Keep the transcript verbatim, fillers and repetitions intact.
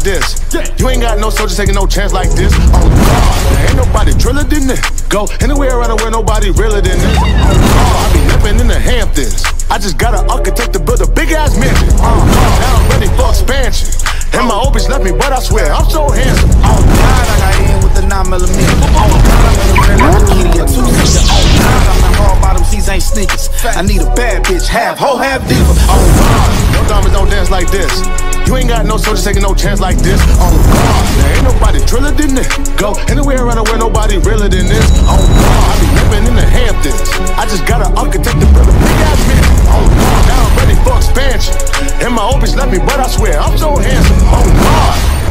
this. You ain't got no soldiers taking no chance like this. Oh God, there ain't nobody driller than this. Go anywhere around where nobody realer than this. Oh God, I be living in the Hamptons. I just got an architect to build a big ass mansion. Uh, now I'm ready for expansion. And my old bitch left me, but I swear I'm so handsome. Oh God, I got in with the nine millimeter. Oh God, I'm in the red like a kitty, a two-seater. Oh God, I'm in hard bottoms, these ain't sneakers. I need a bad bitch, half hoe, half diva. Oh God, no diamonds don't dance like this. You ain't got no soldiers taking no chance like this. Oh God, there ain't nobody driller than this. Go anywhere around where nobody realer than this. Oh God, I be living in the Hamptons. I just got an architect to build a big ass mansion. Oh God, now I'm ready for expansion. And my old bitch left me, but I swear I'm so handsome. Oh God.